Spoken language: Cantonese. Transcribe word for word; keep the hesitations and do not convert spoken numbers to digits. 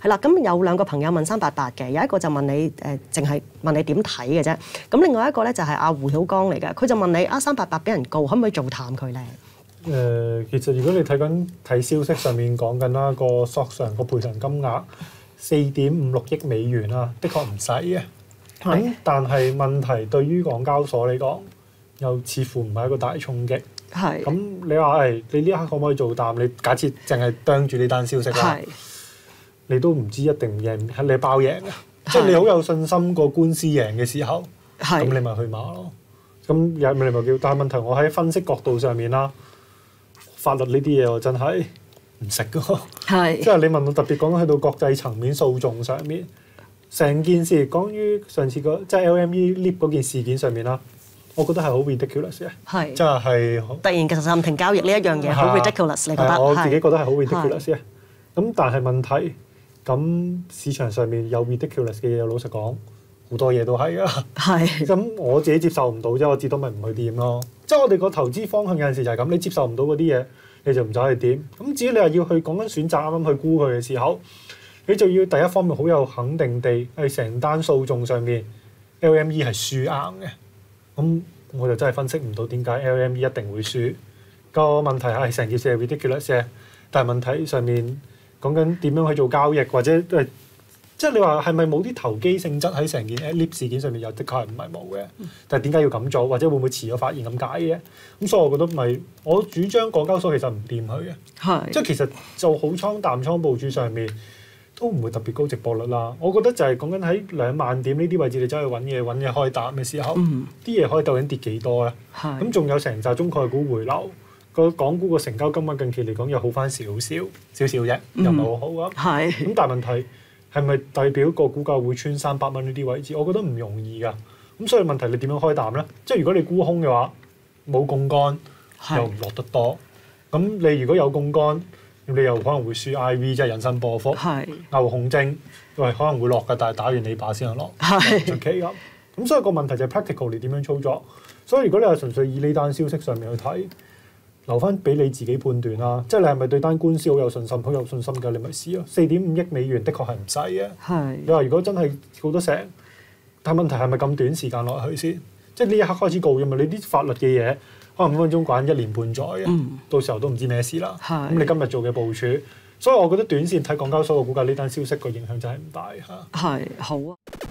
係啦，咁有兩個朋友問三八八嘅，有一個就問你誒，淨係問你點睇嘅啫。咁另外一個咧就係阿胡曉光嚟嘅，佢就問你啊三八八俾人告，可唔可以做淡佢咧？ 誒、呃，其實如果你睇緊睇消息上面講緊啦，個索償個賠償金額四點五六億美元啦，的確唔使嘅。咁係但係問題對於港交所嚟講，又似乎唔係一個大衝擊。 係。 咁你話誒、哎，你呢一刻可唔可以做淡？你假設淨係盯住呢單消息啦， 係。 你都唔知一定贏，你包贏嘅。即係你好有信心個官司贏嘅時候，咁你咪去馬咯。咁有咪你咪叫？但係問題我喺分析角度上面啦，法律呢啲嘢我真係唔識噶。 係。 即係你問我特別講緊去到國際層面訴訟上面，成件事講於上次個即係 L M E lift 嗰件事件上面啦，我覺得係好 ridiculous 嘅。 係。 即係係突然其實暫停交易呢一樣嘢好 ridiculous，你覺得？ 我自己覺得係好 ridiculous 嘅。咁但係問題，咁市場上面有 ridiculous 嘅嘢，老實講好多嘢都係啊。 係。 咁我自己接受唔到啫，我至多咪唔去掂咯。即係我哋個投資方向有陣時就係咁，你接受唔到嗰啲嘢，你就唔走去掂。咁至於你話要去講緊選擇啱啱去沽佢嘅時候，你就要第一方面好有肯定地係成單訴訟上面 L M E 係輸硬嘅。咁我就真係分析唔到點解 L M E 一定會輸。個問題係成件事係 ridiculous 嘅，但係問題上面。講緊點樣去做交易，或者誒，即係你話係咪冇啲投機性質喺成件 lift 事件上面？又的確係唔係冇嘅。但係點解要咁做，或者會唔會遲咗發現咁解嘅？咁所以我覺得咪，我主張港交所其實唔掂佢嘅。 係。即係其實做好倉淡倉部署上面都唔會特別高值博率啦。我覺得就係講緊喺兩萬點呢啲位置，你走去揾嘢揾嘢開淡嘅時候，啲嘢可以究竟跌幾多咧？咁仲有成紮中概股回流。個港股個成交金額近期嚟講又好翻少少少少啫，又唔係好好咁。 係。 咁但係問題係咪代表個股價會穿三百蚊呢啲位置？我覺得唔容易㗎。咁所以問題你點樣開淡咧？即係如果你沽空嘅話，冇槓桿又唔落得多。咁你如果有槓桿，你又可能會輸 I V， 即係引伸波幅。係。牛熊證喂可能會落㗎，但係打完你把先落。係。出奇咁。咁所以個問題就係 practical 你點樣操作？所以如果你係純粹以呢單消息上面去睇。留翻俾你自己判斷啦，即係你係咪對單官司好有信心？好有信心嘅，你咪試咯。四點五億美元的確係唔使嘅。係。你話如果真係告得成，但問題係咪咁短時間落去先？即係呢一刻開始告嘅嘛？你啲法律嘅嘢可能五分鐘關一年半載嘅，嗯、到時候都唔知咩事啦。係。咁你今日做嘅部署，所以我覺得短線睇港交所嘅股價呢單消息個影響就係唔大嚇。係好啊。